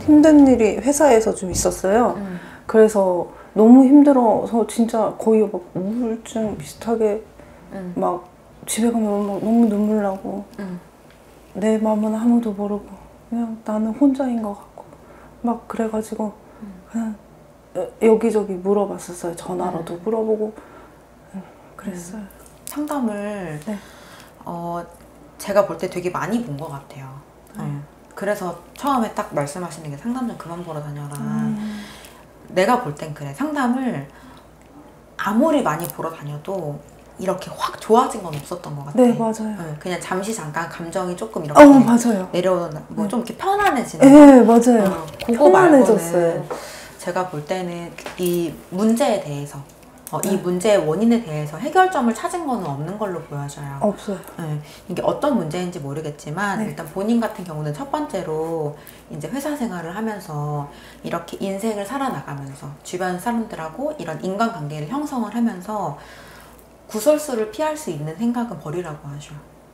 힘든 일이 회사에서 좀 있었어요. 그래서 너무 힘들어서 진짜 거의 막 우울증 비슷하게 막 집에 가면 너무 눈물 나고 내 마음은 아무도 모르고 그냥 나는 혼자인 것 같고 막 그래가지고 그냥 여기저기 물어봤었어요. 전화로도 물어보고 그랬어요. 상담을 네. 제가 볼 때 되게 많이 본 것 같아요. 그래서 처음에 딱 말씀하시는 게 상담 좀 그만 보러 다녀라. 내가 볼 땐 그래. 상담을 아무리 많이 보러 다녀도 이렇게 확 좋아진 건 없었던 것 같아. 네, 맞아요. 그냥 잠시 잠깐 감정이 조금 이렇게 맞아요. 내려오는, 뭐 좀 이렇게 편안해지는. 네, 맞아요. 그거 편안해졌어요. 말고는 제가 볼 때는 이 문제에 대해서 이 문제의 원인에 대해서 해결점을 찾은 거는 없는 걸로 보여져요. 없어요. 이게 어떤 문제인지 모르겠지만 일단 본인 같은 경우는 첫 번째로 이제 회사 생활을 하면서 이렇게 인생을 살아나가면서 주변 사람들하고 이런 인간관계를 형성을 하면서 구설수를 피할 수 있는 생각은 버리라고 하죠.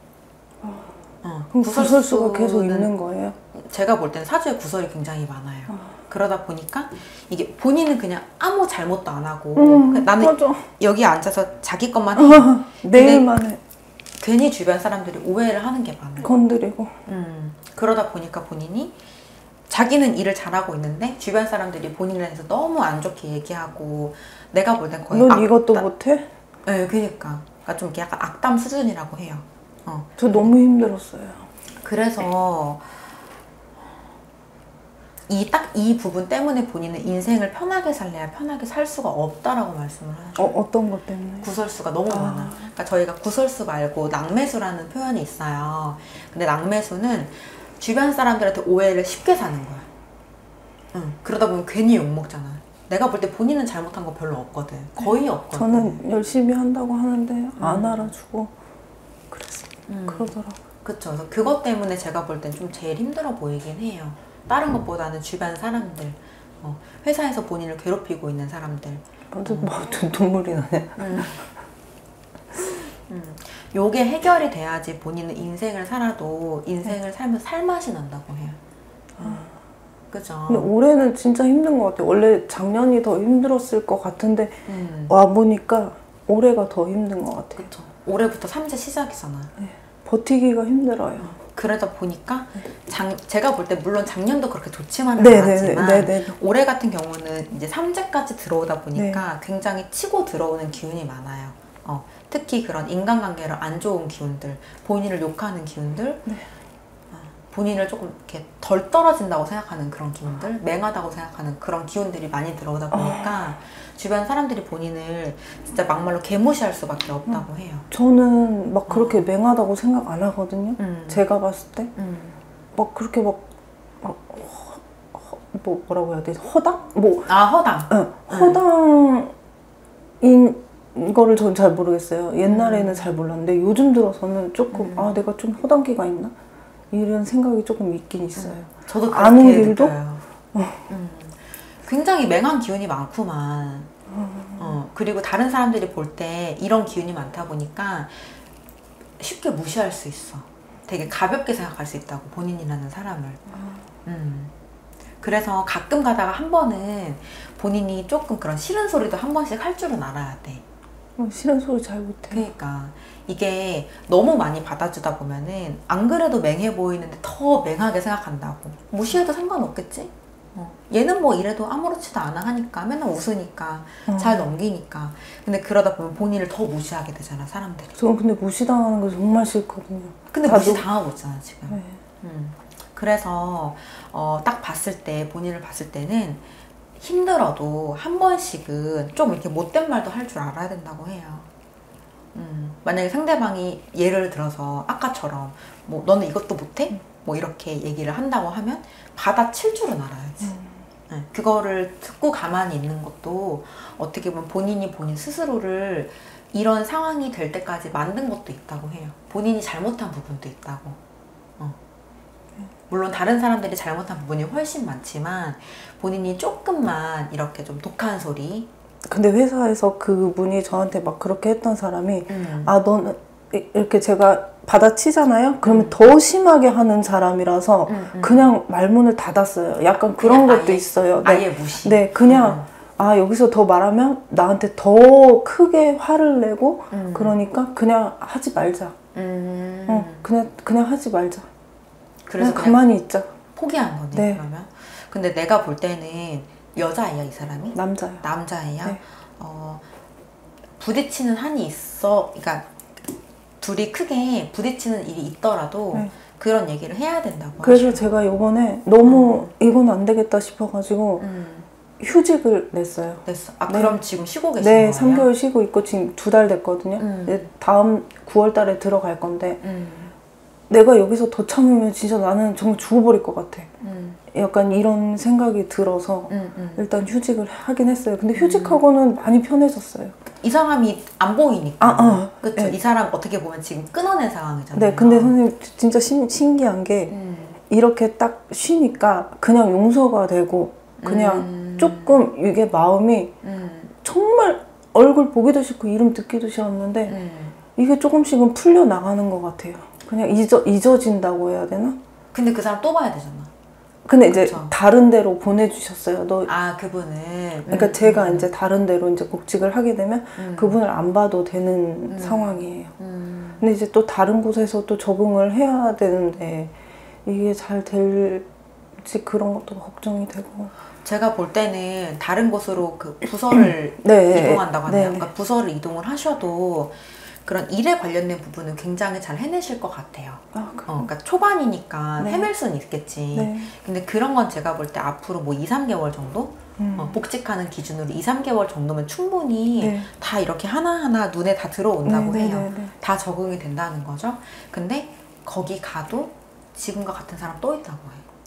그럼 구설수가 계속 있는 거예요? 제가 볼 때는 사주에 구설이 굉장히 많아요. 그러다 보니까 이게 본인은 그냥 아무 잘못도 안 하고 나는 맞아. 여기 앉아서 자기 것만 해. 내 일만 해. 괜히 주변 사람들이 오해를 하는 게 많아요. 건드리고. 그러다 보니까 본인이 자기는 일을 잘하고 있는데 주변 사람들이 본인에 대해서 너무 안 좋게 얘기하고 내가 볼 땐 거의 넌 이것도 못해? 네, 그러니까 좀 이렇게 약간 악담 수준이라고 해요. 저 너무 힘들었어요. 그래서 이 부분 때문에 본인은 인생을 편하게 살래야 편하게 살 수가 없다라고 말씀을 하죠. 어떤 것 때문에? 구설수가 너무 많아. 그러니까 저희가 구설수 말고 낭매수라는 표현이 있어요. 근데 낭매수는 주변 사람들한테 오해를 쉽게 사는 거야. 그러다 보면 괜히 욕먹잖아. 내가 볼 때 본인은 잘못한 거 별로 없거든. 거의 없거든. 저는 열심히 한다고 하는데 안 알아주고 그러더라고요. 그쵸. 그래서 그것 때문에 제가 볼 땐 좀 제일 힘들어 보이긴 해요. 다른 것보다는 주변 사람들, 회사에서 본인을 괴롭히고 있는 사람들. 완전 눈물이 나네. 요게 해결이 돼야지 본인은 인생을 살아도 인생을 살면 살맛이 난다고 해요. 그죠? 근데 올해는 진짜 힘든 것 같아요. 원래 작년이 더 힘들었을 것 같은데 와보니까 올해가 더 힘든 것 같아요. 그쵸. 올해부터 삼재 시작이잖아. 네. 버티기가 힘들어요. 그러다 보니까 제가 볼 때 물론 작년도 그렇게 좋지만은 않았지만 올해 같은 경우는 이제 삼재까지 들어오다 보니까 굉장히 치고 들어오는 기운이 많아요. 특히 그런 인간관계로 안 좋은 기운들, 본인을 욕하는 기운들, 본인을 조금 이렇게 덜 떨어진다고 생각하는 그런 기운들, 맹하다고 생각하는 그런 기운들이 많이 들어오다 보니까 주변 사람들이 본인을 진짜 막말로 개무시할 수밖에 없다고 해요. 저는 막 그렇게 맹하다고 생각 안 하거든요. 제가 봤을 때. 막 그렇게 뭐라고 해야 되지? 허당? 허당. 허당인 거를 전 잘 모르겠어요. 옛날에는 잘 몰랐는데 요즘 들어서는 조금 내가 좀 허당기가 있나? 이런 생각이 조금 있긴 있어요. 저도 아는 길도? 굉장히 맹한 기운이 많구만. 그리고 다른 사람들이 볼 때 이런 기운이 많다 보니까 쉽게 무시할 수 있어. 되게 가볍게 생각할 수 있다고, 본인이라는 사람을. 그래서 가끔 가다가 한 번은 본인이 조금 그런 싫은 소리도 한 번씩 할 줄은 알아야 돼. 싫은 소리 잘 못해. 그러니까 이게 너무 많이 받아주다 보면은 안 그래도 맹해 보이는데 더 맹하게 생각한다고. 무시해도 상관없겠지? 얘는 뭐 이래도 아무렇지도 않아 하니까, 맨날 웃으니까, 잘 넘기니까. 근데 그러다 보면 본인을 더 무시하게 되잖아, 사람들이. 저는 근데 무시당하는 거 정말 싫거든요. 근데 무시당하고 있잖아, 지금. 그래서 딱 봤을 때, 본인을 봤을 때는 힘들어도 한 번씩은 좀 이렇게 못된 말도 할 줄 알아야 된다고 해요. 만약에 상대방이 예를 들어서 아까처럼 뭐 너는 이것도 못해? 뭐 이렇게 얘기를 한다고 하면 받아칠 줄은 알아야지. 그거를 듣고 가만히 있는 것도 어떻게 보면 본인이 본인 스스로를 이런 상황이 될 때까지 만든 것도 있다고 해요. 본인이 잘못한 부분도 있다고. 물론 다른 사람들이 잘못한 부분이 훨씬 많지만 본인이 조금만 이렇게 좀 독한 소리. 근데 회사에서 그분이 저한테 막 그렇게 했던 사람이 너는 이렇게 제가 받아치잖아요. 그러면 더 심하게 하는 사람이라서 그냥 말문을 닫았어요. 약간 그런 것도 있어요. 네. 아예 무시. 네, 그냥 아 여기서 더 말하면 나한테 더 크게 화를 내고 그러니까 그냥 하지 말자. 그냥 하지 말자. 그래서 그냥 가만히 있자. 포기한 거네. 네. 그러면. 근데 내가 볼 때는 여자예요, 이 사람이? 남자요. 남자예요. 네. 부딪히는 한이 있어. 그러니까 둘이 크게 부딪히는 일이 있더라도 네. 그런 얘기를 해야 된다고. 그래서 제가 요번에 너무 이건 안 되겠다 싶어가지고 휴직을 냈어요. 냈어. 아, 네. 그럼 지금 쉬고 계신 네, 거예요? 3개월 쉬고 있고 지금 2달 됐거든요. 네, 다음 9월 달에 들어갈 건데 내가 여기서 더 참으면 진짜 나는 정말 죽어버릴 것 같아. 약간 이런 생각이 들어서 일단 휴직을 하긴 했어요. 근데 휴직하고는 많이 편해졌어요. 이 사람이 안 보이니까. 그렇죠. 네. 이 사람 어떻게 보면 지금 끊어낸 상황이잖아요. 네, 근데 선생님 진짜 신기한 게 이렇게 딱 쉬니까 그냥 용서가 되고 그냥 조금 이게 마음이 정말 얼굴 보기도 싫고 이름 듣기도 싫었는데 이게 조금씩은 풀려 나가는 것 같아요. 그냥 잊어진다고 해야 되나? 근데 그 사람 또 봐야 되잖아. 근데 이제 그쵸. 다른 데로 보내주셨어요. 아, 그분을. 그러니까 제가 이제 다른 데로 이제 복직을 하게 되면 그분을 안 봐도 되는 상황이에요. 근데 이제 또 다른 곳에서 또 적응을 해야 되는데 이게 잘 될지 그런 것도 걱정이 되고. 제가 볼 때는 다른 곳으로 그 부서를 네. 이동한다고 하네요. 네. 그러니까 부서를 이동을 하셔도 그런 일에 관련된 부분은 굉장히 잘 해내실 것 같아요. 아, 그러니까 초반이니까 네. 헤맬 수는 있겠지. 네. 근데 그런 건 제가 볼 때 앞으로 뭐 2, 3개월 정도? 복직하는 기준으로 2, 3개월 정도면 충분히 네. 다 이렇게 하나하나 눈에 다 들어온다고 네, 네, 해요. 네, 네. 다 적응이 된다는 거죠. 근데 거기 가도 지금과 같은 사람 또 있다고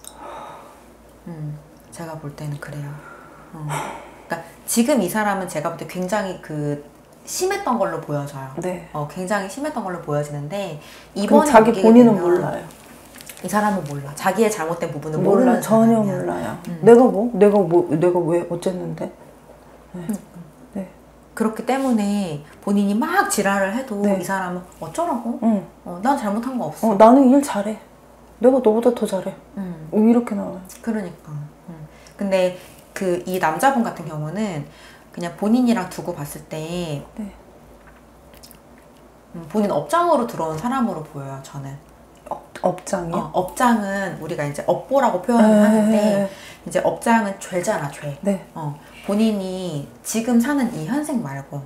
해요. 제가 볼 때는 그래요. 그러니까 지금 이 사람은 제가 볼 때 굉장히 심했던 걸로 보여져요. 네. 굉장히 심했던 걸로 보여지는데 그럼 이번에 자기 느끼게 본인은 되면 몰라요. 이 사람은 몰라. 자기의 잘못된 부분은 몰라, 모르는 전혀 사람이야. 몰라요. 내가 왜 어쨌는데? 네. 그렇기 때문에 본인이 막 지랄을 해도 네. 이 사람은 어쩌라고? 응. 난 잘못한 거 없어. 나는 일 잘해. 내가 너보다 더 잘해. 이렇게 나와요. 그러니까. 근데 이 남자분 같은 경우는 그냥 본인이랑 두고 봤을 때 네. 본인 업장으로 들어온 사람으로 보여요. 저는. 업장이요? 업장은 우리가 이제 업보라고 표현을 네. 하는데 이제 업장은 죄잖아, 죄. 네. 본인이 지금 사는 이 현생 말고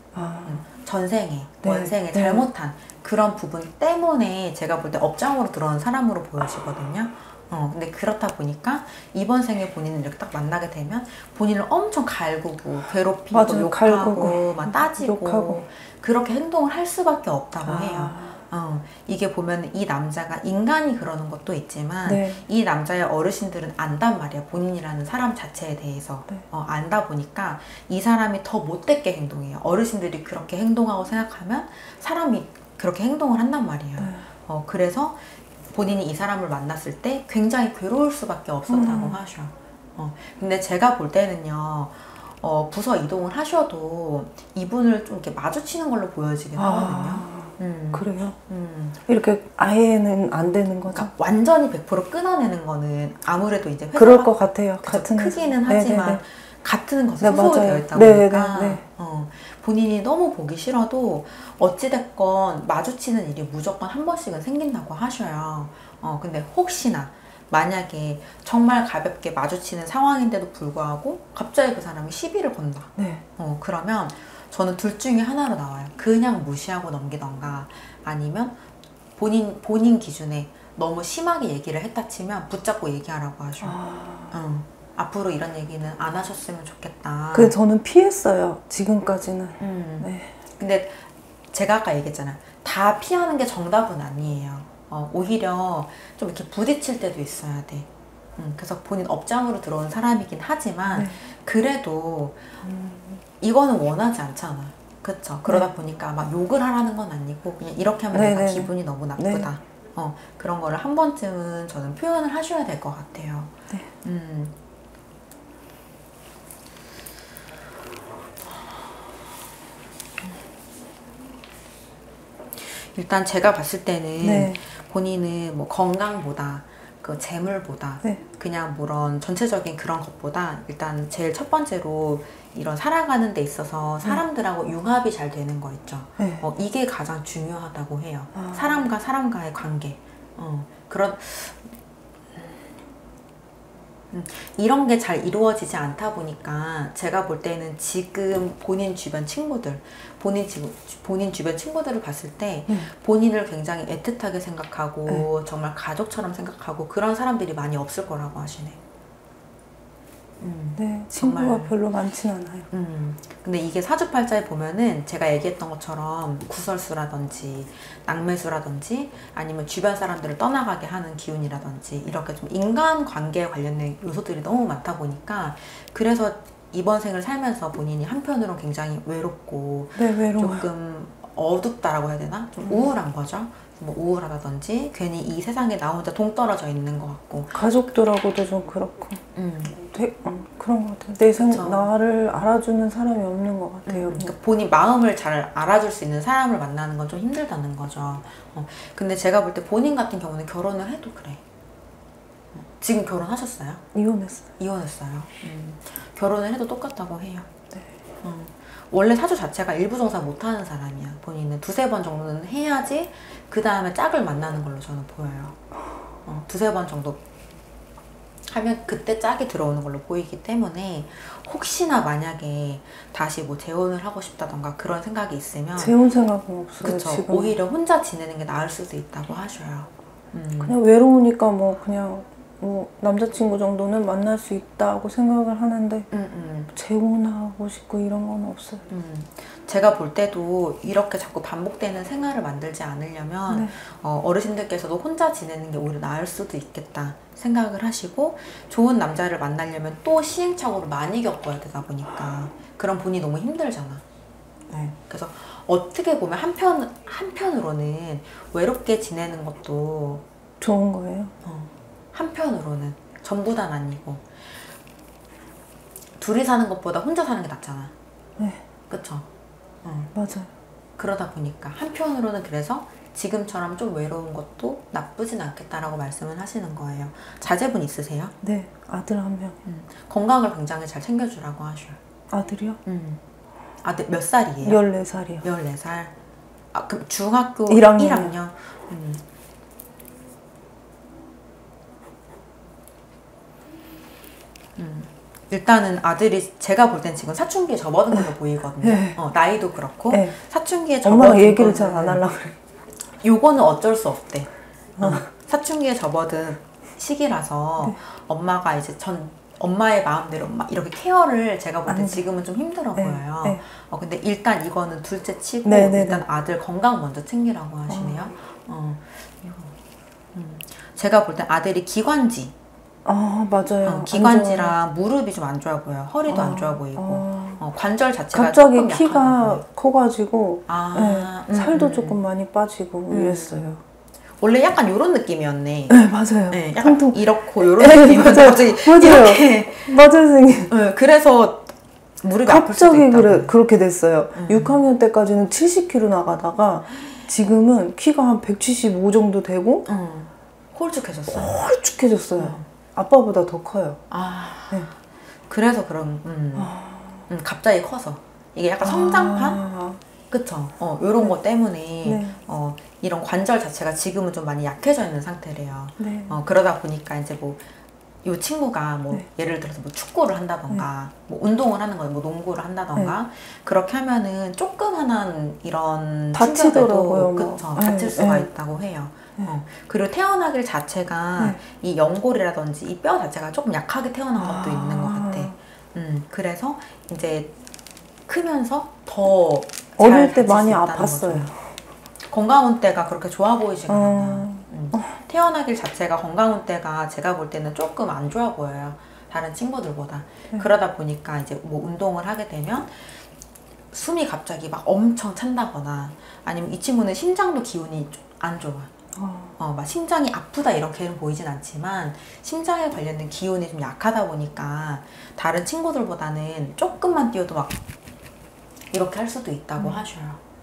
전생에, 네. 원생에 네. 잘못한 그런 부분 때문에 제가 볼 때 업장으로 들어온 사람으로 보여지거든요. 근데 그렇다 보니까 이번 생에 본인을 이렇게 딱 만나게 되면 본인을 엄청 갈구고 괴롭히고 맞아요. 욕하고 갈구고, 막 따지고 욕하고. 그렇게 행동을 할 수밖에 없다고 해요. 이게 보면 이 남자가 인간이 그러는 것도 있지만 네. 이 남자의 어르신들은 안단 말이야. 본인이라는 사람 자체에 대해서. 네. 안다 보니까 이 사람이 더 못되게 행동해요. 어르신들이 그렇게 행동하고 생각하면 사람이 그렇게 행동을 한단 말이에요. 네. 그래서 본인이 이 사람을 만났을 때 굉장히 괴로울 수밖에 없었다고 하셔. 근데 제가 볼 때는요. 부서 이동을 하셔도 이분을 좀 이렇게 마주치는 걸로 보여지긴 하거든요. 그래요? 이렇게 아예는 안 되는 거죠? 그러니까 완전히 100% 끊어내는 거는 아무래도 이제 회사가 그럴 것 같아요. 같은 크기는 회사. 하지만 네네네. 같은 것에 네, 소속이 맞아요. 되어 있다 네네네. 보니까 네. 본인이 너무 보기 싫어도 어찌됐건 마주치는 일이 무조건 한 번씩은 생긴다고 하셔요. 근데 혹시나 만약에 정말 가볍게 마주치는 상황인데도 불구하고 갑자기 그 사람이 시비를 건다. 네. 그러면 저는 둘 중에 하나로 나와요. 그냥 무시하고 넘기던가 아니면 본인 기준에 너무 심하게 얘기를 했다 치면 붙잡고 얘기하라고 하셔. 앞으로 이런 얘기는 안 하셨으면 좋겠다. 그래서 저는 피했어요. 지금까지는. 네. 근데 제가 아까 얘기했잖아요. 다 피하는 게 정답은 아니에요. 오히려 좀 이렇게 부딪힐 때도 있어야 돼. 그래서 본인 업장으로 들어온 사람이긴 하지만 네. 그래도 이거는 원하지 않잖아. 그쵸? 그러다 보니까 막 욕을 하라는 건 아니고 그냥 이렇게 하면 내가 네네. 기분이 너무 나쁘다. 그런 거를 한 번쯤은 저는 표현을 하셔야 될 것 같아요. 네. 일단 제가 봤을 때는 네. 본인은 뭐 건강보다 그 재물보다 네. 그냥 그런 전체적인 그런 것보다 일단 제일 첫 번째로 이런 살아가는 데 있어서 사람들하고 융합이 잘 되는 거 있죠. 네. 이게 가장 중요하다고 해요. 사람과 사람과의 관계. 그런 이런 게 잘 이루어지지 않다 보니까 제가 볼 때는 지금 본인 주변 친구들, 본인 주변 친구들을 봤을 때 본인을 굉장히 애틋하게 생각하고 정말 가족처럼 생각하고 그런 사람들이 많이 없을 거라고 하시네. 네, 친구가 정말. 별로 많진 않아요. 근데 이게 사주팔자에 보면은 제가 얘기했던 것처럼 구설수라든지 낭매수라든지 아니면 주변 사람들을 떠나가게 하는 기운이라든지 이렇게 좀 인간관계에 관련된 요소들이 너무 많다 보니까 그래서 이번 생을 살면서 본인이 한편으로는 굉장히 외롭고 네, 외로워요. 조금 어둡다라고 해야 되나? 좀 우울한 거죠. 뭐 우울하다든지 괜히 이 세상에 나 혼자 동떨어져 있는 것 같고 가족들하고도 좀 그렇고 그런 것 같아요. 그쵸. 나를 알아주는 사람이 없는 것 같아요. 그러니까 본인 마음을 잘 알아줄 수 있는 사람을 만나는 건 좀 힘들다는 거죠. 근데 제가 볼 때 본인 같은 경우는 결혼을 해도 그래. 지금 결혼하셨어요? 이혼했어요. 이혼했어요. 결혼을 해도 똑같다고 해요. 네. 원래 사주 자체가 일부종사 못하는 사람이야. 본인은 두세 번 정도는 해야지 그 다음에 짝을 만나는 걸로 저는 보여요. 두세 번 정도 하면 그때 짝이 들어오는 걸로 보이기 때문에 혹시나 만약에 다시 뭐 재혼을 하고 싶다던가 그런 생각이 있으면 재혼 생각은 없어요. 그쵸. 지금 오히려 혼자 지내는 게 나을 수도 있다고 하셔요. 그냥 외로우니까 뭐 그냥 뭐 남자친구 정도는 만날 수 있다고 생각을 하는데 재혼하고 싶고 이런 건 없어요. 제가 볼 때도 이렇게 자꾸 반복되는 생활을 만들지 않으려면 네. 어르신들께서도 혼자 지내는 게 오히려 나을 수도 있겠다 생각을 하시고 좋은 남자를 만나려면 또 시행착오를 많이 겪어야 되다 보니까 그럼 본인이 너무 힘들잖아. 네. 그래서 어떻게 보면 한편으로는 외롭게 지내는 것도 좋은 거예요. 한편으로는 전부 다는 아니고 둘이 사는 것보다 혼자 사는 게 낫잖아. 네. 그쵸? 맞아요. 그러다 보니까 한편으로는 그래서 지금처럼 좀 외로운 것도 나쁘진 않겠다라고 말씀을 하시는 거예요. 자제분 있으세요? 네, 아들 한 명. 건강을 굉장히 잘 챙겨주라고 하셔요. 아들이요? 아들 몇 살이에요? 14살이요. 14살. 아, 그럼 중학교 1학년. 1학년? 일단은 아들이 제가 볼 땐 지금 사춘기에 접어든 걸로 보이거든요. 네. 나이도 그렇고 네. 사춘기에 접어든 엄마가 얘기를 거는 잘 안 하려고 그래. 요거는 어쩔 수 없대. 사춘기에 접어든 시기라서 네. 엄마가 이제 엄마의 마음대로 막 이렇게 케어를 제가 볼 때 안 지금은 좀 힘들어 네. 보여요. 네. 근데 일단 이거는 둘째 치고 네, 네, 일단 네. 아들 건강 먼저 챙기라고 하시네요. 제가 볼 때 아들이 기관지, 아, 맞아요. 기관지랑 무릎이 좀 안 좋아 보여요. 허리도 안 좋아 보이고 관절 자체가 갑자기 조금 키가 약한 커가지고 네. 살도 조금 많이 빠지고 이랬어요. 원래 약간 요런 느낌이었네. 네, 맞아요. 네, 약간 통통. 이렇고 요런 네, 느낌이었는데 맞아요. 갑자기 맞아요. 이렇게 맞아요, 선생님. 그래서 무릎이 아플 수도 갑자기 있다고. 그렇게 됐어요. 6학년 때까지는 70kg 나가다가 지금은 키가 한 175 정도 되고 홀쭉해졌어. 홀쭉해졌어요. 아빠보다 더 커요. 네. 그래서 그런 갑자기 커서 이게 약간 성장판? 그쵸? 요런 거 때문에 네. 이런 관절 자체가 지금은 좀 많이 약해져 있는 상태래요. 네. 그러다 보니까 이제 뭐 이 친구가 뭐 네. 예를 들어서 뭐 축구를 한다던가 뭐 운동을 하는 거예요. 뭐 농구를 한다던가 그렇게 하면은 조그만한 이런 다치더라고요. 그쵸? 뭐. 다칠 수가 네. 있다고 해요. 그리고 태어나길 자체가 이 연골이라든지 이 뼈 자체가 조금 약하게 태어난 것도 있는 것 같아. 그래서 이제 크면서 더 어릴 때 많이 아팠어요. 건강운대가 그렇게 좋아 보이지가 않아. 태어나길 자체가 건강운대가 제가 볼 때는 조금 안 좋아 보여요. 다른 친구들보다. 그러다 보니까 이제 뭐 운동을 하게 되면 숨이 갑자기 막 엄청 찬다거나 아니면 이 친구는 심장도 기운이 안 좋아. 막 심장이 아프다 이렇게는 보이진 않지만 심장에 관련된 기운이 좀 약하다 보니까 다른 친구들보다는 조금만 뛰어도 막 이렇게 할 수도 있다고 하셔요.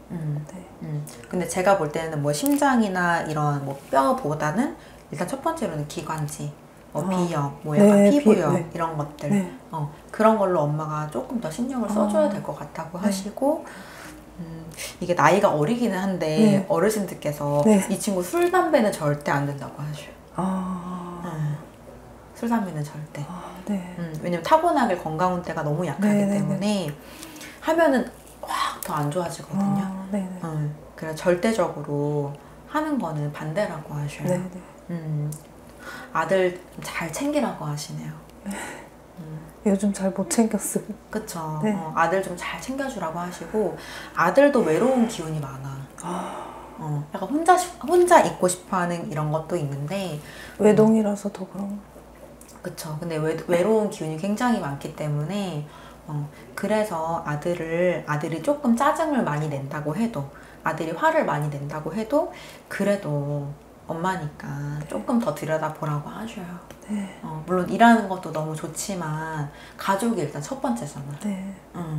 네. 근데 제가 볼 때는 뭐 심장이나 이런 뭐 뼈보다는 일단 첫 번째로는 기관지, 뭐 비염, 뭐 약간 네, 피부염 네. 이런 것들 네. 그런 걸로 엄마가 조금 더 신경을 써줘야 될 것 같다고 하시고 이게 나이가 어리기는 한데 네. 어르신들께서 네. 이 친구 술, 담배는 절대 안 된다고 하셔요. 술, 담배는 절대. 네. 왜냐면 타고나길 건강운대가 너무 약하기 네, 네, 때문에 하면은 확 더 안 좋아지거든요. 네. 그래서 절대적으로 하는 거는 반대라고 하셔요. 네. 아들 잘 챙기라고 하시네요. 요즘 잘 못 챙겼어요. 그쵸. 네. 아들 좀 잘 챙겨주라고 하시고 아들도 외로운 기운이 많아. 약간 혼자 있고 싶어하는 이런 것도 있는데 외동이라서 더 그런 거. 그쵸. 근데 외로운 기운이 굉장히 많기 때문에 그래서 아들이 조금 짜증을 많이 낸다고 해도 아들이 화를 많이 낸다고 해도 그래도 엄마니까 조금 더 들여다보라고 하셔요. 네. 물론 일하는 것도 너무 좋지만 가족이 일단 첫 번째잖아. 네.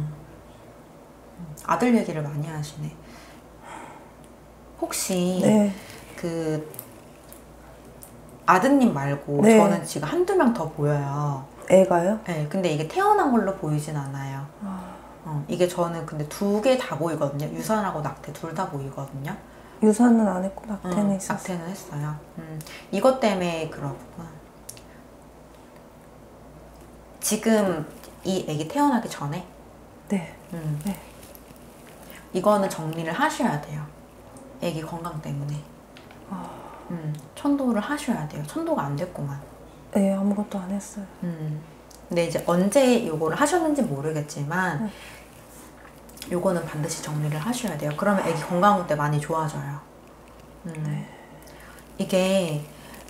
아들 얘기를 많이 하시네. 혹시 네. 그 아드님 말고 네. 저는 지금 한두 명 더 보여요. 애가요? 네, 근데 이게 태어난 걸로 보이진 않아요. 이게 저는 근데 2개 다 보이거든요. 유산하고 낙태 둘 다 보이거든요. 유산은 안 했고 낙태는 있었어요. 낙태는 했어요. 이것 때문에 그렇구나. 지금 이 애기 태어나기 전에 네. 네. 이거는 정리를 하셔야 돼요. 애기 건강 때문에. 천도를 하셔야 돼요. 천도가 안 됐구만. 네, 아무것도 안 했어요. 근데 이제 언제 요거를 하셨는지 모르겠지만 요거는 반드시 정리를 하셔야 돼요. 그러면 애기 건강 때 많이 좋아져요. 이게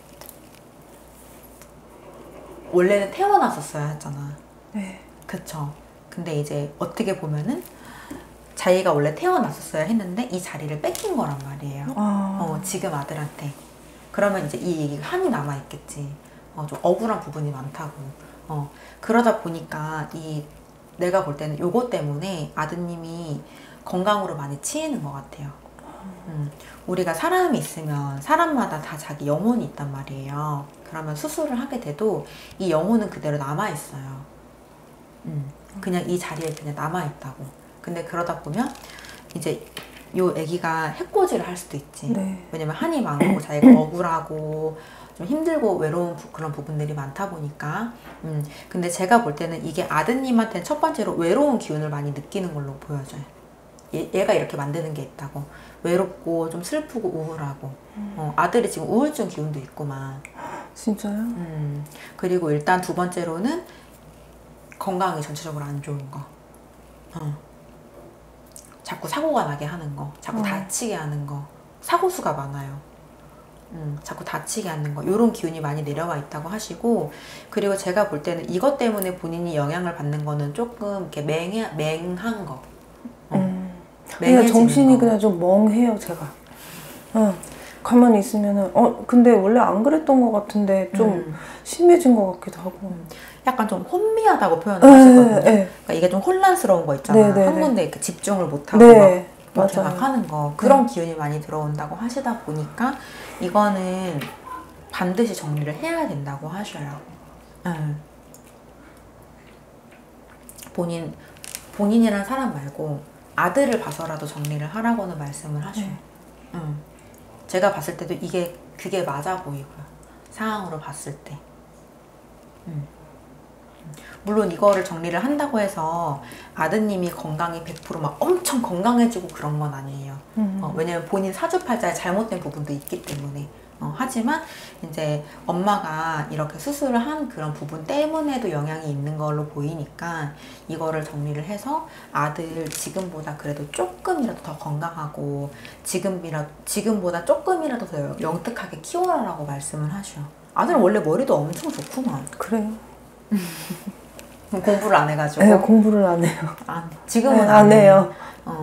원래는 태어났었어야 했잖아. 네. 그쵸. 근데 이제 어떻게 보면은 자기가 원래 태어났었어야 했는데 이 자리를 뺏긴 거란 말이에요. 지금 아들한테. 그러면 이제 이 얘기가 한이 남아있겠지. 좀 억울한 부분이 많다고. 그러다 보니까 내가 볼 때는 요거 때문에 아드님이 건강으로 많이 치이는 것 같아요. 우리가 사람이 있으면 사람마다 다 자기 영혼이 있단 말이에요. 그러면 수술을 하게 돼도 이 영혼은 그대로 남아있어요. 그냥 이 자리에 그냥 남아있다고. 근데 그러다 보면 이제 요 애기가 해코지를 할 수도 있지. 네. 왜냐면 한이 많고 자기가 억울하고 좀 힘들고 외로운 그런 부분들이 많다 보니까. 근데 제가 볼 때는 이게 아드님한테는 첫 번째로 외로운 기운을 많이 느끼는 걸로 보여져요. 얘가 이렇게 만드는 게 있다고. 외롭고 좀 슬프고 우울하고. 아들이 지금 우울증 기운도 있구만. 진짜요? 그리고 일단 두 번째로는 건강이 전체적으로 안 좋은 거. 자꾸 사고가 나게 하는 거, 자꾸 다치게 하는 거, 사고수가 많아요. 자꾸 다치게 하는 거, 이런 기운이 많이 내려와 있다고 하시고, 그리고 제가 볼 때는 이것 때문에 본인이 영향을 받는 거는 조금 이렇게 맹한 거. 그냥 정신이 그냥 좀 멍해요, 제가. 가만히 있으면은, 근데 원래 안 그랬던 것 같은데 좀 심해진 것 같기도 하고. 약간 좀 혼미하다고 표현을 하시거든요. 네. 그러니까 이게 좀 혼란스러운 거 있잖아. 네. 한 군데 이렇게 집중을 못하고 네. 막 이렇게 맞아요. 막 하는 거. 그런 기운이 많이 들어온다고 하시다 보니까 이거는 반드시 정리를 해야 된다고 하셔요. 본인이란 사람 말고 아들을 봐서라도 정리를 하라고는 말씀을 하셔요. 제가 봤을 때도 그게 맞아 보이고요. 상황으로 봤을 때. 물론 이거를 정리를 한다고 해서 아드님이 건강이 100% 막 엄청 건강해지고 그런 건 아니에요. 왜냐면 본인 사주팔자에 잘못된 부분도 있기 때문에. 하지만 이제 엄마가 이렇게 수술을 한 그런 부분 때문에도 영향이 있는 걸로 보이니까 이거를 정리를 해서 아들 지금보다 그래도 조금이라도 더 건강하고 지금보다 조금이라도 더 영특하게 키워라라고 말씀을 하셔. 아들은 원래 머리도 엄청 좋구만. 그래요? 공부를 안 해가지고. 네, 공부를 안 해요. 지금은 네, 안 해요.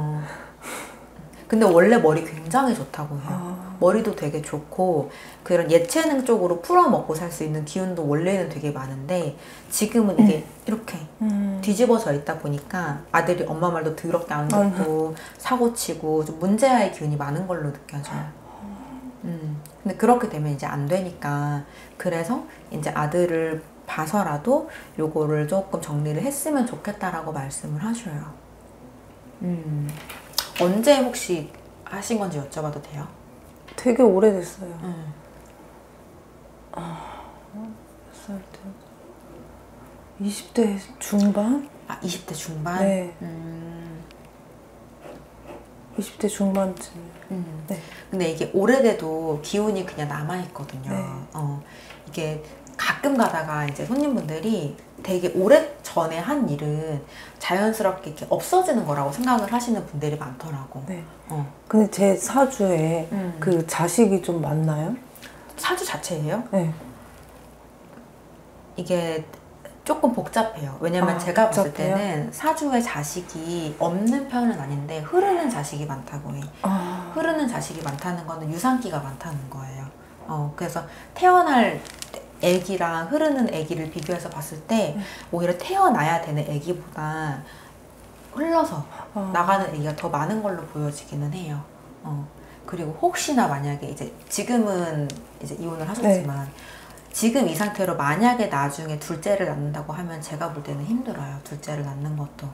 근데 원래 머리 굉장히 좋다고 해요. 머리도 되게 좋고 그런 예체능 쪽으로 풀어먹고 살 수 있는 기운도 원래는 되게 많은데 지금은 이게 이렇게 뒤집어져 있다 보니까 아들이 엄마 말도 더럽게 안 듣고 사고치고 좀 문제아의 기운이 많은 걸로 느껴져요. 근데 그렇게 되면 이제 안 되니까 그래서 이제 아들을 봐서라도 요거를 조금 정리를 했으면 좋겠다라고 말씀을 하셔요. 언제 혹시 하신 건지 여쭤봐도 돼요? 되게 오래됐어요. 몇 살 때? 20대 중반? 아, 20대 중반? 네. 20대 중반쯤. 네. 근데 이게 오래돼도 기운이 그냥 남아있거든요. 네. 이게 가끔 가다가 이제 손님분들이 되게 오래 전에 한 일은 자연스럽게 이렇게 없어지는 거라고 생각을 하시는 분들이 많더라고. 네. 근데 제 사주에 그 자식이 좀 많나요? 사주 자체예요? 네. 이게 조금 복잡해요. 왜냐면 제가 봤을 때는 사주에 자식이 없는 편은 아닌데 흐르는 자식이 많다고 해. 흐르는 자식이 많다는 거는 유산기가 많다는 거예요. 그래서 태어날 애기랑 흐르는 애기를 비교해서 봤을 때 오히려 태어나야 되는 애기보다 흘러서 나가는 애기가 더 많은 걸로 보여지기는 해요. 그리고 혹시나 만약에 이제 지금은 이제 이혼을 하셨지만 네. 지금 이 상태로 만약에 나중에 둘째를 낳는다고 하면 제가 볼 때는 힘들어요. 둘째를 낳는 것도.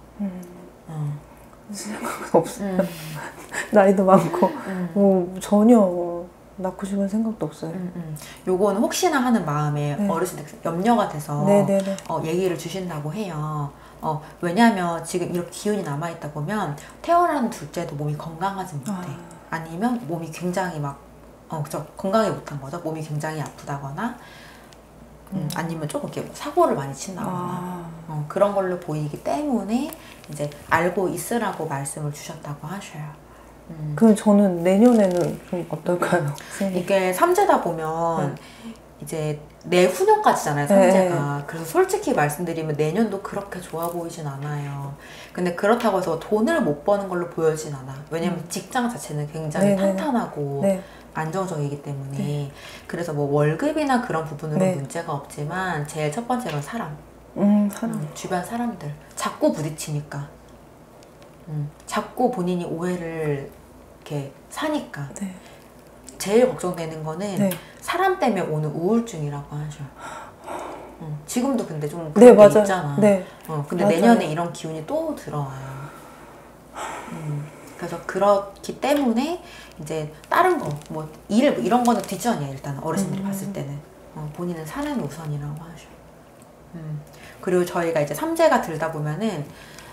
생각은 없어요. 나이도 많고 뭐 전혀 낳고 싶은 생각도 없어요. 요거는 혹시나 하는 마음에 네. 어르신들 염려가 돼서 얘기를 주신다고 해요. 왜냐하면 지금 이렇게 기운이 남아있다 보면 태어나는 둘째도 몸이 건강하지 못해. 아니면 몸이 굉장히 막 건강히 못한 거죠. 몸이 굉장히 아프다거나 아니면 조금 이렇게 사고를 많이 친다거나 그런 걸로 보이기 때문에 이제 알고 있으라고 말씀을 주셨다고 하셔요. 그럼 저는 내년에는 좀 어떨까요? 이게 삼재다 보면 이제 내후년까지잖아요, 삼재가. 네. 그래서 솔직히 말씀드리면 내년도 그렇게 좋아 보이진 않아요. 근데 그렇다고 해서 돈을 못 버는 걸로 보여진 않아. 왜냐면 직장 자체는 굉장히 탄탄하고 안정적이기 때문에. 그래서 뭐 월급이나 그런 부분으로는 문제가 없지만 제일 첫 번째로는 사람. 주변 사람들. 자꾸 부딪히니까. 자꾸 본인이 오해를 이렇게 사니까. 제일 걱정되는 거는 사람 때문에 오는 우울증이라고 하죠. 지금도 근데 좀 그런 게 있잖아. 근데 맞아요. 내년에 이런 기운이 또 들어와요. 그래서 그렇기 때문에 이제 다른 거, 뭐 일 이런 거는 뒷전이야 일단 어르신들이 봤을 때는. 본인은 사람이 우선이라고 하죠. 그리고 저희가 이제 삼재가 들다 보면은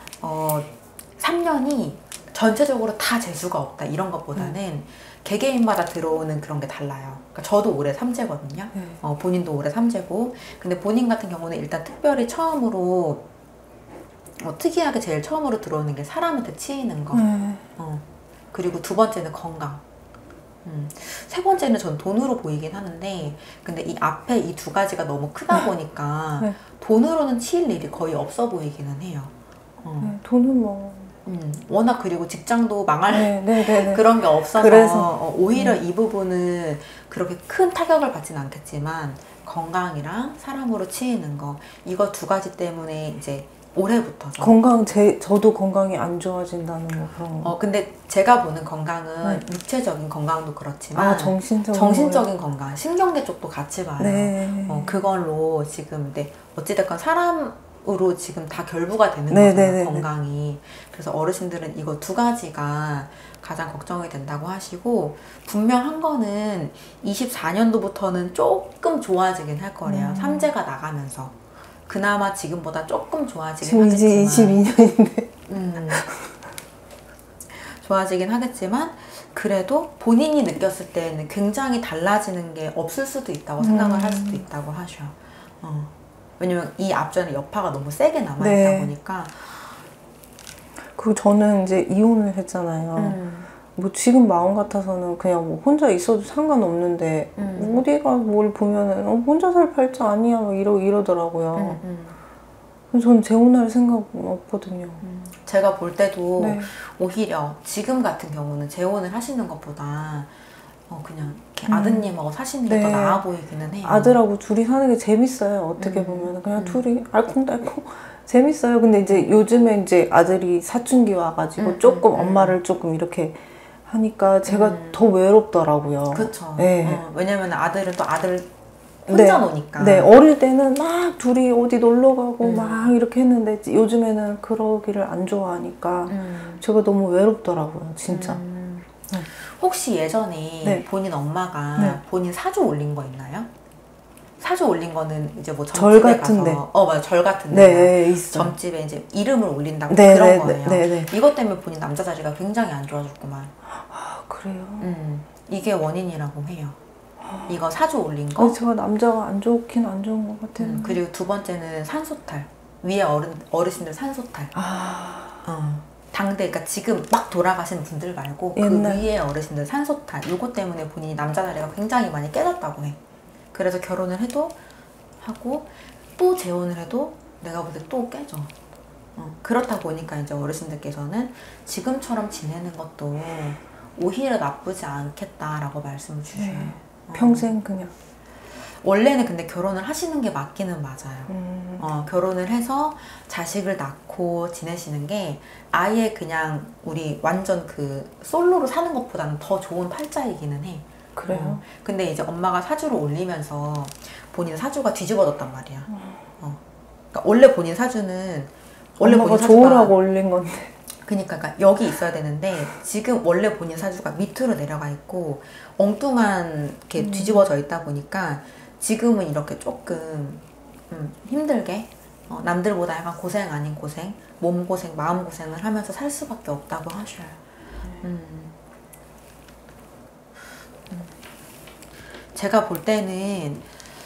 3년이 전체적으로 다 재수가 없다 이런 것보다는 개개인마다 들어오는 그런 게 달라요. 그러니까 저도 올해 삼재거든요. 본인도 올해 삼재고. 근데 본인 같은 경우는 일단 특별히 처음으로 특이하게 제일 처음으로 들어오는 게 사람한테 치이는 거. 그리고 두 번째는 건강. 세 번째는 전 돈으로 보이긴 하는데 근데 이 앞에 이 두 가지가 너무 크다 보니까 돈으로는 치일 일이 거의 없어 보이기는 해요. 돈은 뭐 워낙 그리고 직장도 망할 그런 게 없어서 그래서, 오히려 이 부분은 그렇게 큰 타격을 받진 않겠지만 건강이랑 사람으로 치이는 거 이거 두 가지 때문에 이제 올해부터 저도 건강이 안 좋아진다는 거 그런 거. 근데 제가 보는 건강은 육체적인 건강도 그렇지만 정신적인 건강, 신경계 쪽도 같이 봐요. 그걸로 지금 근데 어찌됐건 사람으로 지금 다 결부가 되는 거잖아요, 건강이. 그래서 어르신들은 이거 두 가지가 가장 걱정이 된다고 하시고 분명한 거는 24년도부터는 조금 좋아지긴 할 거래요. 삼재가 나가면서. 그나마 지금보다 조금 좋아지긴 하겠지만 이제 22년인데 좋아지긴 하겠지만 그래도 본인이 느꼈을 때는 굉장히 달라지는 게 없을 수도 있다고 생각을 할 수도 있다고 하셔. 왜냐면 이 앞전에 여파가 너무 세게 남아있다 보니까. 그리고 저는 이제 이혼을 했잖아요. 뭐 지금 마음 같아서는 그냥 뭐 혼자 있어도 상관없는데 어디가 뭘 보면은 혼자 살 팔자 아니야 막 이러더라고요. 저는 재혼할 생각은 없거든요. 제가 볼 때도 오히려 지금 같은 경우는 재혼을 하시는 것보다 그냥 이렇게 아드님하고 사시는 게 더 나아 보이기는 해요. 아들하고 둘이 사는 게 재밌어요. 어떻게 보면 그냥 둘이 알콩달콩 재밌어요. 근데 이제 요즘에 이제 아들이 사춘기 와가지고 조금 엄마를 조금 이렇게 하니까 제가 더 외롭더라고요. 그렇죠. 네. 왜냐면 아들은 또 아들 혼자 노니까. 네, 어릴 때는 막 둘이 어디 놀러 가고 막 이렇게 했는데 요즘에는 그러기를 안 좋아하니까 제가 너무 외롭더라고요, 진짜. 혹시 예전에 네. 본인 엄마가 네. 본인 사주 올린 거 있나요? 사주 올린 거는 이제 뭐 절 점집에 같은데. 가서 맞아, 절 같은데. 네, 있어요. 점집에 이제 이름을 올린다고 네, 그런 네, 거예요. 네, 네. 이것 때문에 본인 남자 자리가 굉장히 안 좋아졌구만. 아, 그래요? 이게 원인이라고 해요. 이거 사주 올린 거. 제가 남자가 안 좋긴 안 좋은 것 같아요. 그리고 두 번째는 산소탈. 위에 어르신들 산소탈. 당대, 그러니까 지금 막 돌아가신 분들 말고 옛날. 그 위에 어르신들 산소탈. 요거 때문에 본인이 남자 자리가 굉장히 많이 깨졌다고 해. 그래서 결혼을 해도 하고 또 재혼을 해도 내가 볼 때 또 깨져. 그렇다 보니까 이제 어르신들께서는 지금처럼 지내는 것도 오히려 나쁘지 않겠다라고 말씀을 주셔요. 네. 평생 그냥. 원래는 근데 결혼을 하시는 게 맞기는 맞아요. 결혼을 해서 자식을 낳고 지내시는 게 아예 그냥 우리 완전 그 솔로로 사는 것보다는 더 좋은 팔자이기는 해. 그래요? 근데 이제 엄마가 사주를 올리면서 본인 사주가 뒤집어졌단 말이야. 그러니까 원래 본인 사주는 엄마가 본인 좋으라고 올린 건데. 그러니까 여기 있어야 되는데 지금 원래 본인 사주가 밑으로 내려가 있고 엉뚱한 게 뒤집어져 있다 보니까 지금은 이렇게 조금 힘들게 남들보다 약간 고생 아닌 고생, 몸 고생, 마음 고생을 하면서 살 수밖에 없다고 하셔요. 제가 볼 때는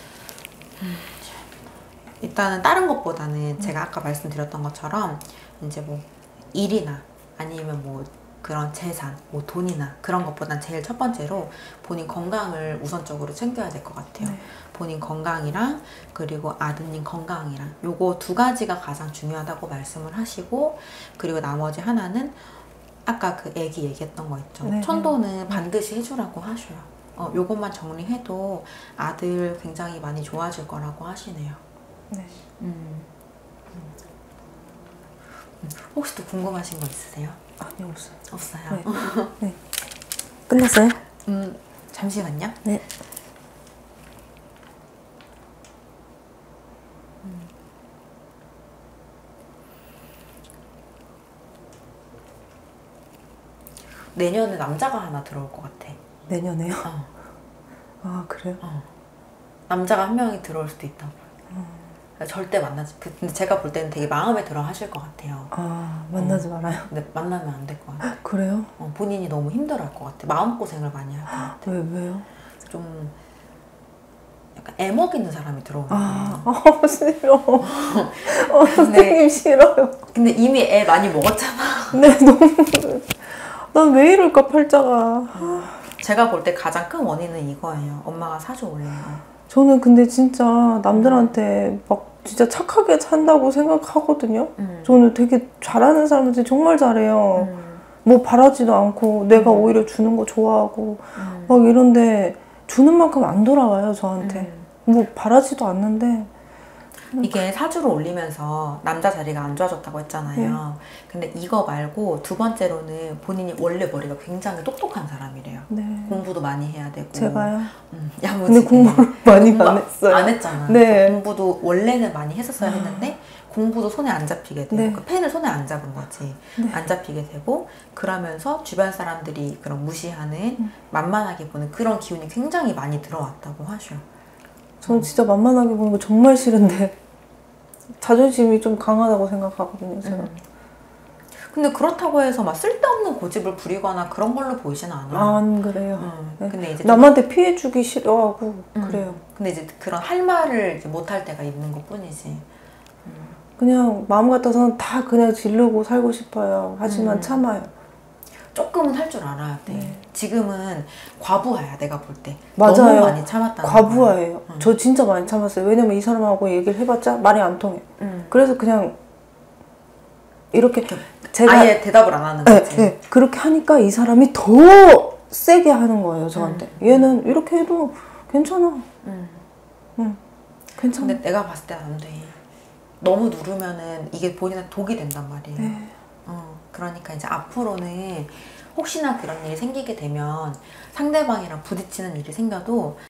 일단은 다른 것보다는 제가 아까 말씀드렸던 것처럼 이제 뭐 일이나 아니면 뭐 그런 재산, 뭐 돈이나 그런 것보단 제일 첫 번째로 본인 건강을 우선적으로 챙겨야 될 것 같아요. 네. 본인 건강이랑 그리고 아드님 건강이랑 요거 두 가지가 가장 중요하다고 말씀을 하시고 그리고 나머지 하나는 아까 그 애기 얘기했던 거 있죠. 네. 천도는 반드시 해주라고 하셔요. 요것만 정리해도 아들 굉장히 많이 좋아질 거라고 하시네요. 네. 혹시 또 궁금하신 거 있으세요? 아니요, 없어요. 없어요? 네. 네. 끝났어요? 잠시만요. 네. 내년에 남자가 하나 들어올 것 같아. 내년에요? 아, 그래요? 남자가 한 명이 들어올 수도 있다고. 절대 만나지. 근데 제가 볼 때는 되게 마음에 들어 하실 것 같아요. 아, 만나지 말아요? 근데 만나면 안 될 것 같아요. 그래요? 본인이 너무 힘들어 할 것 같아. 마음고생을 많이 할 것 같아. 왜요? 좀 약간 애먹이는 사람이 들어오는 거예요. 싫어. 선생님 싫어요. 근데 이미 애 많이 먹었잖아. 네, 너무. 난 왜 이럴까, 팔자가. 제가 볼 때 가장 큰 원인은 이거예요. 엄마가 사주 올린 거. 저는 근데 진짜 남들한테 막 진짜 착하게 산다고 생각하거든요. 저는 되게 잘하는 사람한테 정말 잘해요. 뭐 바라지도 않고 내가 오히려 주는 거 좋아하고 막 이런데 주는 만큼 안 돌아와요, 저한테. 뭐 바라지도 않는데. 이게 사주를 올리면서 남자 자리가 안 좋아졌다고 했잖아요. 근데 이거 말고 두 번째로는 본인이 원래 머리가 굉장히 똑똑한 사람이래요. 네. 공부도 많이 해야 되고. 제가요? 야무지게. 근데 공부를 많이 안 했어요. 안 했잖아. 네. 공부도 원래는 많이 했었어야 했는데 공부도 손에 안 잡히게 되고 네. 그 펜을 손에 안 잡은 거지. 네. 안 잡히게 되고 그러면서 주변 사람들이 그런 무시하는 만만하게 보는 그런 기운이 굉장히 많이 들어왔다고 하셔. 저는 진짜 만만하게 보는 거 정말 싫은데 자존심이 좀 강하다고 생각하거든요, 제가. 근데 그렇다고 해서 막 쓸데없는 고집을 부리거나 그런 걸로 보이지는 않아요. 안 그래요. 네. 근데 이제 남한테 피해주기 싫어하고 그래요. 근데 이제 그런 할 말을 못할 때가 있는 것 뿐이지. 그냥 마음 같아서는 다 그냥 지르고 살고 싶어요. 하지만 참아요. 조금은 할 줄 알아야 돼. 네. 지금은 과부하야, 내가 볼 때. 맞아요. 너무 많이 참았다는 과부하예요. 저 진짜 많이 참았어요. 왜냐면 이 사람하고 얘기를 해봤자 말이 안 통해. 그래서 그냥 이렇게 제가 아예 대답을 안 하는 거지. 네. 그렇게 하니까 이 사람이 더 세게 하는 거예요, 저한테. 얘는 이렇게 해도 괜찮아. 괜찮아. 근데 내가 봤을 때는 안 돼. 너무 누르면은 이게 본인한테 독이 된단 말이에요. 네. 그러니까 이제 앞으로는 혹시나 그런 일이 생기게 되면 상대방이랑 부딪히는 일이 생겨도